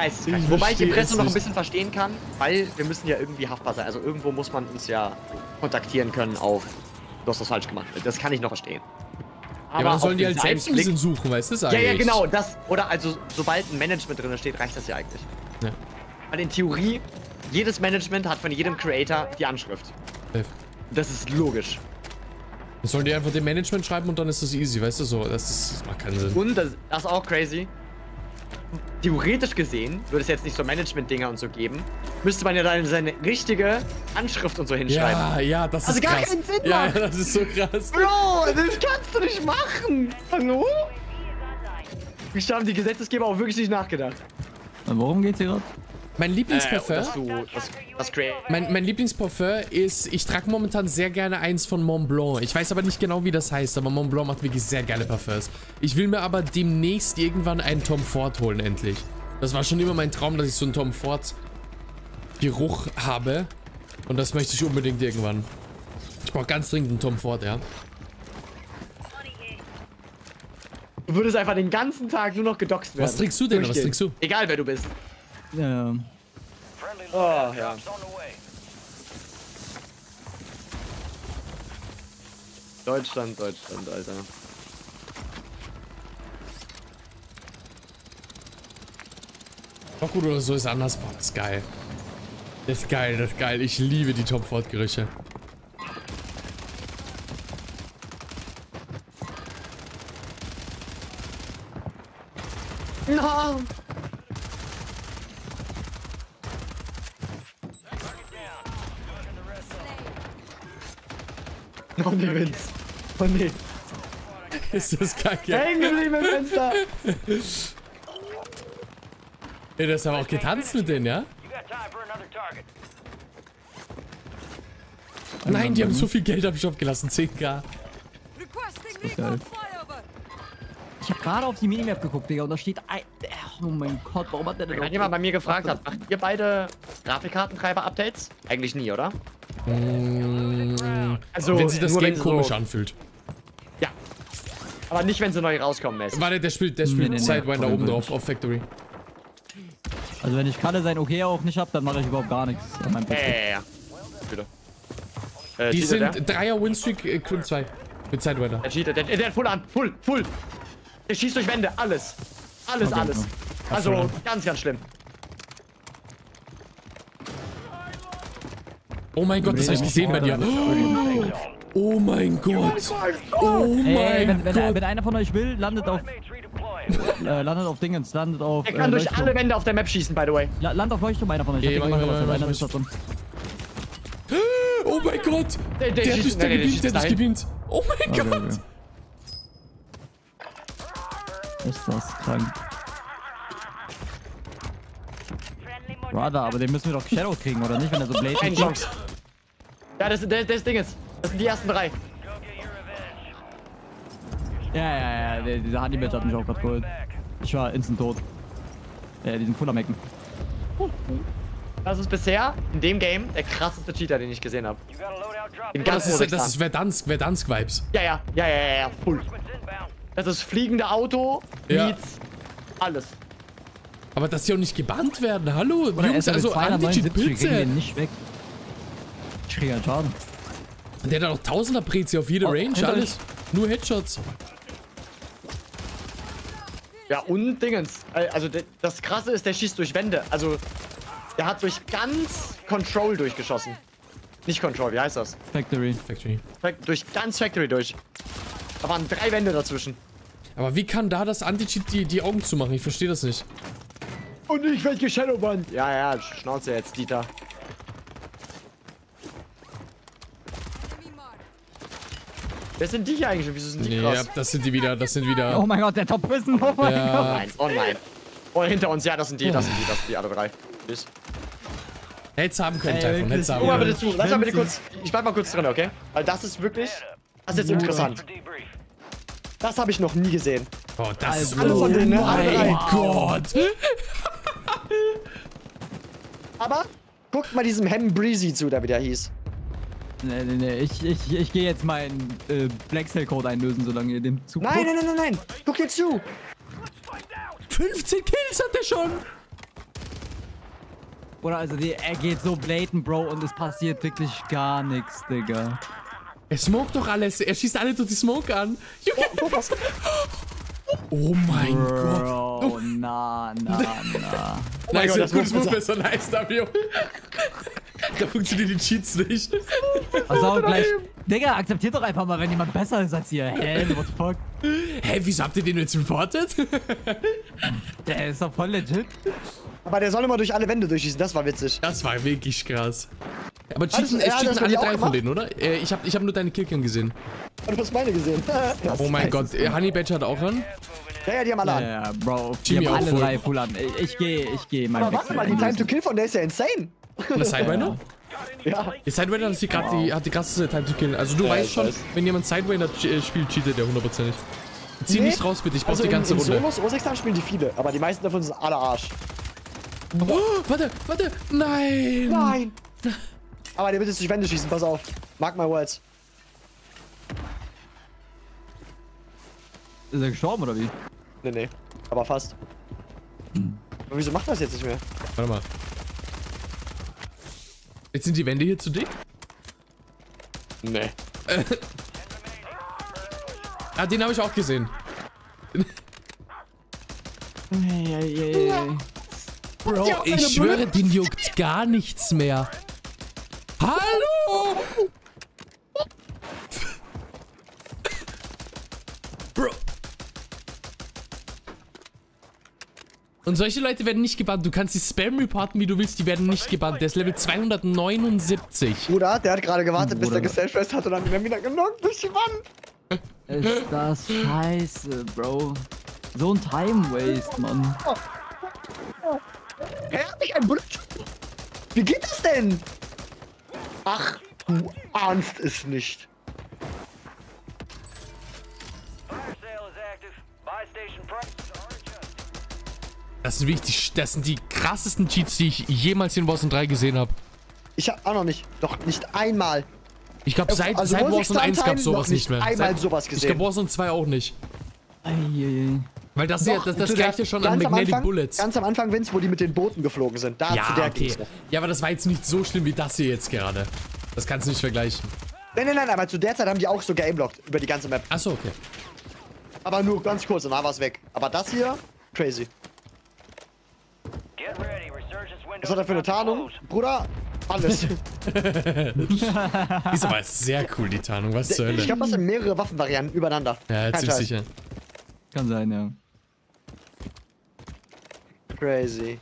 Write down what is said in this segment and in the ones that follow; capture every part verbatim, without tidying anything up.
Geisteskrank. Wobei ich Impressum noch ein bisschen verstehen kann, weil wir müssen ja irgendwie haftbar sein. Also irgendwo muss man uns ja kontaktieren können auf, du hast das falsch gemacht. Das kann ich noch verstehen. Aber, ja, aber dann sollen die halt selbst ein bisschen suchen, weißt du das eigentlich? Ja, ja, genau. Das, oder also, sobald ein Management drin steht, reicht das ja eigentlich. Ja. Weil in Theorie, jedes Management hat von jedem Creator die Anschrift. Ja. Das ist logisch. Dann sollen die einfach dem Management schreiben und dann ist das easy, weißt du so. Das, ist, das macht keinen Sinn. Und das, das ist auch crazy. Theoretisch gesehen, würde es jetzt nicht so Management-Dinger und so geben, müsste man ja dann seine richtige Anschrift und so hinschreiben. Ja, ja, das also ist krass. Also gar keinen Sinn ja, macht. Ja, das ist so krass. Bro, das kannst du nicht machen. Hallo? Wie haben die Gesetzesgeber auch wirklich nicht nachgedacht. Und worum geht's hier gerade? Mein Lieblingsparfum, äh, das, das mein, mein Lieblingsparfum ist, ich trage momentan sehr gerne eins von Montblanc. Ich weiß aber nicht genau, wie das heißt, aber Montblanc macht wirklich sehr geile Parfums. Ich will mir aber demnächst irgendwann einen Tom Ford holen, endlich. Das war schon immer mein Traum, dass ich so einen Tom Ford Geruch habe. Und das möchte ich unbedingt irgendwann. Ich brauche ganz dringend einen Tom Ford, ja. Du würdest einfach den ganzen Tag nur noch gedoxt werden. Was trinkst du denn? Was trinkst du? Egal, wer du bist. Ja. Oh, ja. Deutschland, Deutschland, Alter. Doch gut oder so ist anders. Boah, das ist geil. Das ist geil, das ist geil. Ich liebe die Tom Ford Gerüche. No. Oh ne, Vince. Oh ne. Ist das kacke? Hängen geblieben im Fenster. Ja, das haben auch getanzt mit denen, ja? Nein, die haben so viel Geld am Shop gelassen. zehn K. Ich hab gerade auf die Minimap geguckt, Digga, und da steht ein... Oh mein Gott, warum hat der denn... Wenn jemand bei mir gefragt hat, macht ihr beide Grafikkartentreiber-Updates? Eigentlich nie, oder? Mmh, also, wenn sich das Game komisch so anfühlt. Ja. Aber nicht, wenn sie neu rauskommen, mäßig. Warte, der spielt, der spielt nee, nee, Sidewinder nee, oben drauf, auf Factory. Also wenn ich Kalle sein Okay auch nicht hab, dann mache ich überhaupt gar nichts an meinem Ja, ja, ja. Bitte. Äh, Die sind der? Dreier Winstreak, äh, Crim zwei. Mit Sidewinder. Der cheatet, der, der hat Full an, Full, Full. Der schießt durch Wände, alles. Alles, okay, alles. Okay. Also, ganz, ganz schlimm. Oh mein Gott, das habe ich gesehen bei dir. Oh mein Gott. Oh mein Ey, wenn, wenn, Gott. Wenn einer von euch will, landet auf... äh, landet auf Dingens, landet auf... Er kann äh, durch Leuchtturm. Alle Wände auf der Map schießen, by the way. La Land auf Leuchtturm, einer von euch. Ich hab gemacht, was einer ist da drin. Oh mein Gott. Der, der, der hat schießt, dich nee, nee, gebeamt, der hat dich gebeamt. Oh mein okay, Gott. Okay. Ist das krank. Brother, aber den müssen wir doch Shadow kriegen, oder nicht, wenn er so Blade... Keine Chance. Ja, das, das, das Ding ist. Das sind die ersten drei. Ja, ja, ja, der, dieser Honey-Match hat mich auch gerade geholt. Ich war instant tot. Ja, die sind voll am Ecken. Das ist bisher in dem Game der krasseste Cheater, den ich gesehen habe. Das ist, das ist Verdansk, Verdansk-Vibes. Ja, ja, ja, ja, ja, ja, full. Das ist fliegende Auto, ja. Meets, alles. Aber dass die auch nicht gebannt werden, hallo? Oder Jungs, also Anti-Cheat-Pilze. Wir kriegen den nicht weg. Ich kriege einen Schaden. Der hat doch tausender Prezi auf jede oh, Range, alles. Nur Headshots. Ja, und Dingens. Also das Krasse ist, der schießt durch Wände. Also der hat durch ganz Control durchgeschossen. Nicht Control, wie heißt das? Factory. Factory. Durch ganz Factory durch. Da waren drei Wände dazwischen. Aber wie kann da das Anti-Cheat die, die Augen zumachen? Ich verstehe das nicht. Und ich werde geshadowbannt. Ja, ja, Schnauze jetzt, Dieter. Wer sind die hier eigentlich und wieso sind die krass? Ja, das sind die wieder, das sind wieder... Oh mein Gott, der Top-Prison, oh mein ja. Gott. Oh nein, oh nein. Oh, hinter uns, ja, das sind die, das sind die, das sind die, alle drei. Tschüss. Hätt's haben können, Typhon, hätt's haben können. Guck mal können. bitte zu, lass mal bitte kurz, ich bleib mal kurz drin, okay? Weil das ist wirklich, das ist jetzt interessant. Das habe ich noch nie gesehen. Oh, das ist alle von denen, ne? Alle drei. Oh Gott. Aber guckt mal diesem Hem Breezy zu, der wieder hieß. Nee, nee, nee, ich, ich, ich gehe jetzt meinen äh, Black Cell Code einlösen, solange ihr dem zuguckt. Nein, nein, nein, nein, nein, guck dir zu. fünfzehn Kills hat der schon. Oder also die, er geht so blatant, Bro, und es passiert wirklich gar nichts, Digga. Er smoked doch alles. Er schießt alle durch die Smoke an. Junge. Oh, oh, was? Oh mein Bro, Gott. na, na, na. Oh nice, Gott, das gutes Move besser. Nice, W. Da funktionieren die Cheats nicht. Also auch gleich. Digga, akzeptiert doch einfach mal, wenn jemand besser ist als ihr. Hä, what the fuck? Hä, wieso habt ihr den jetzt reported? Der ist doch voll legit. Aber der soll immer durch alle Wände durchschießen, das war witzig. Das war wirklich krass. Aber cheaten, Also, es cheaten alle drei von gemacht? denen, oder? Äh, ich hab, ich hab nur deine Killcam gesehen. Du hast meine gesehen. Oh mein Gott, äh, Honey Badger hat auch an. Ja, ja, die haben alle an. Ja, ja, Bro, Jimmy die haben auch alle voll. drei full an. Ich, ich gehe, ich gehe mein Aber warte mal, die Time to Kill von der ist ja insane. Und das Sidewinder? Ja. Die Sidewinder hat die, grad die, hat die krasseste Time to Kill. Also du Ja, weißt ich schon, weiß. wenn jemand Sidewinder äh, spielt, cheatet der hundertprozentig. Zieh Nee. nicht raus bitte, ich brauch Also die ganze in, in Runde. Solos, O sechs spielen die viele, aber die meisten davon sind alle Arsch. Oh, warte, warte, nein! Nein! Aber der wird jetzt durch Wände schießen, pass auf. Mark my words. Ist er gestorben oder wie? Nee, nee. Aber fast. Aber wieso macht das jetzt nicht mehr? Warte mal. Jetzt sind die Wände hier zu dick? Nee. Ah, den habe ich auch gesehen. Hey, hey, hey, hey. Bro, Ja, eine ich schwöre, Bulle. den juckt gar nichts mehr. Hallo! Bro. Und solche Leute werden nicht gebannt. Du kannst die Spam reporten, wie du willst, die werden nicht gebannt. Der ist Level zweihundertneunundsiebzig. Bruder, der hat gerade gewartet, bis Bruder. der geselfrest hat und dann wieder genockt durch die Wand. Ist das scheiße, Bro. So ein Time Waste, Mann. Er hat mich ein Bullet. Wie geht das denn? Ach, du ahnst es nicht. Das sind wirklich, das sind die krassesten Cheats, die ich jemals in Warzone drei gesehen habe. Ich hab auch noch nicht. Doch nicht einmal. Ich glaube, seit, Also seit Warzone Warzone eins gab es noch sowas nicht nicht mehr. einmal Seit, sowas Ich gesehen. glaube, Warzone zwei auch nicht. Eieiei. Weil das, ja, Doch, das, das zu gleicht der- ja schon an ganz am Magnetic Anfang- Bullets. Ganz am Anfang, Vince, wo die mit den Booten geflogen sind. Da zu Ja, der okay. ging's noch. Ja, aber das war jetzt nicht so schlimm wie das hier jetzt gerade. Das kannst du nicht vergleichen. Nein, nein, nein, aber zu der Zeit haben die auch so geaimlockt über die ganze Map. Achso, okay. Aber nur ganz kurz, danach war es weg. Aber das hier, crazy. Was hat er für eine Tarnung? Bruder, alles. Ist aber sehr cool, die Tarnung. Was zur Ich Hölle? glaube, das sind mehrere Waffenvarianten übereinander. Ja, Kein ziemlich Scheiß. sicher. Kann sein, ja. Crazy.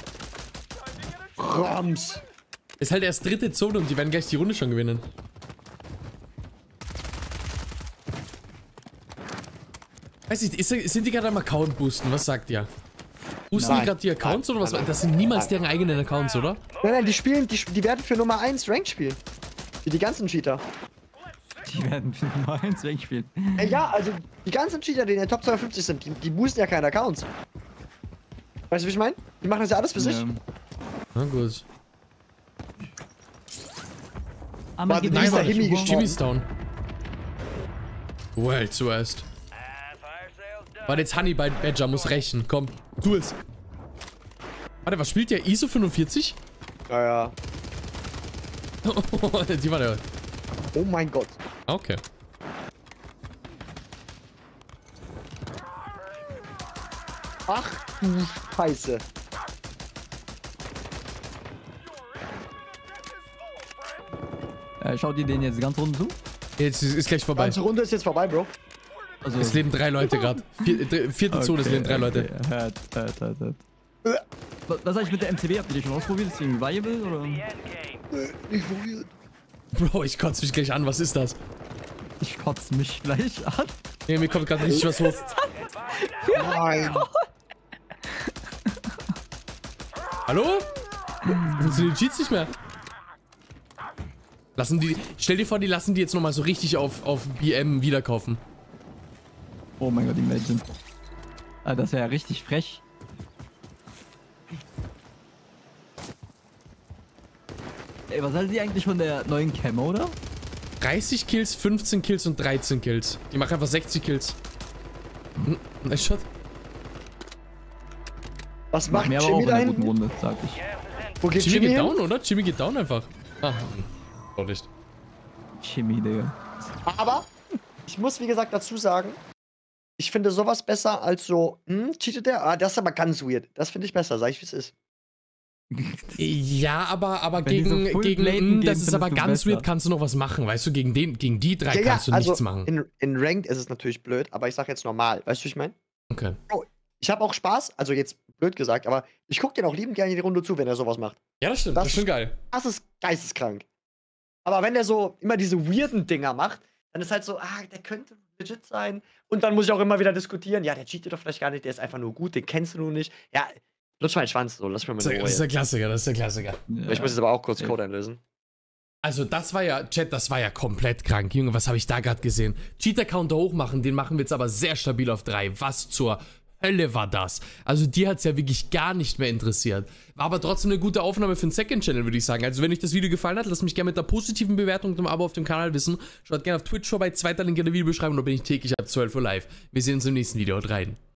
Roms. Ist halt erst dritte Zone und die werden gleich die Runde schon gewinnen. Weiß nicht, ist, sind die gerade am Account boosten? Was sagt ihr? Boosten die Nein. gerade die Accounts Nein, oder was? nein, nein. Das sind niemals Nein. deren eigenen Accounts, oder? Nein, nein, die spielen, die, die werden für Nummer eins Rank spielen. Wie die ganzen Cheater. Die werden für Nummer eins wegspielen. Äh, ja, also die ganzen Cheater, die in der Top zweiundfünfzig sind, die, die boosten ja keine Accounts. Weißt du, wie ich meine? Die machen das ja alles für sich. Ja. Na gut. Aber Warte, geht wie nicht ist der mal. Himi gestorben? Jimmy's down. Well, zuerst. Warte, jetzt Honey bei Badger muss rächen. Komm, tu es. Warte, was spielt der? I S O fünfundvierzig? Ja, ja. Die war der. Oh mein Gott. Okay. Ach du Scheiße. Äh, schaut ihr den jetzt ganz runter zu? Jetzt ist, ist gleich Die vorbei. ganze Runde ist jetzt vorbei, Bro. Also, Es leben drei Leute gerade. Vier, dr- vierte Zone, es leben drei Leute. Okay. Hört, hört, hört, hört. Was, was eigentlich mit der M C B? Habt ihr die schon ausprobiert? Ist die irgendwie viable oder? Ich probiere. Bro, ich kotze mich gleich an. Was ist das? Ich kotze mich gleich an. Nee, mir kommt gerade richtig was hoch. Nein. Hallo? Funktionieren die Cheats nicht mehr? Lassen die. Stell dir vor, die lassen die jetzt nochmal so richtig auf, auf B M wiederkaufen. Oh mein Gott, imagine. Ah, das wäre ja richtig frech. Ey, was haltet ihr eigentlich von der neuen Camo, oder? dreißig Kills, fünfzehn Kills und dreizehn Kills. Die machen einfach sechzig Kills. Hm, nice Shot. Was Mach macht mir aber auch Jimmy in da einer guten hinten? Runde, sag ich. Wo geht Jimmy Jimmy geht hin? down, oder? Jimmy geht down einfach. Ah, doch nicht. Jimmy, Digga. Aber ich muss, wie gesagt, dazu sagen, ich finde sowas besser als so, hm, cheatet der? Ah, das ist aber ganz weird. Das finde ich besser, sag ich, wie es ist. Ja, aber, aber Wenn die so gegen, full gegen bladen mm, das gehen, ist aber findest du ganz besser. weird, kannst du noch was machen, weißt du, gegen, den, gegen die drei Ja, ja, kannst du also nichts machen. In, in Ranked ist es natürlich blöd, aber ich sag jetzt normal. Weißt du, wie ich meine? Okay. Ich habe auch Spaß, also jetzt blöd gesagt, aber ich gucke den auch liebend gerne in die Runde zu, wenn er sowas macht. Ja, das stimmt, Das das, ist schon geil. Das ist geisteskrank. Aber wenn der so immer diese weirden Dinger macht, dann ist halt so, ah, der könnte legit sein. Und dann muss ich auch immer wieder diskutieren, ja, der cheatet doch vielleicht gar nicht, der ist einfach nur gut, den kennst du nur nicht. Ja, lutsch meinen Schwanz, so, lass mir mal Das in ist, Ruhe. das ist der Klassiker, das ist der Klassiker. Ja. Ich muss jetzt aber auch kurz Ja. Code einlösen. Also das war ja, Chat, das war ja komplett krank. Junge, was habe ich da gerade gesehen? Cheater-Counter hochmachen, den machen wir jetzt aber sehr stabil auf drei. Was zur Hölle war das? Also die hat es ja wirklich gar nicht mehr interessiert. War aber trotzdem eine gute Aufnahme für den Second Channel, würde ich sagen. Also wenn euch das Video gefallen hat, lasst mich gerne mit einer positiven Bewertung und einem Abo auf dem Kanal wissen. Schaut gerne auf Twitch vorbei, zweiter Link in der Videobeschreibung, da bin ich täglich ab zwölf Uhr live. Wir sehen uns im nächsten Video. Haut rein.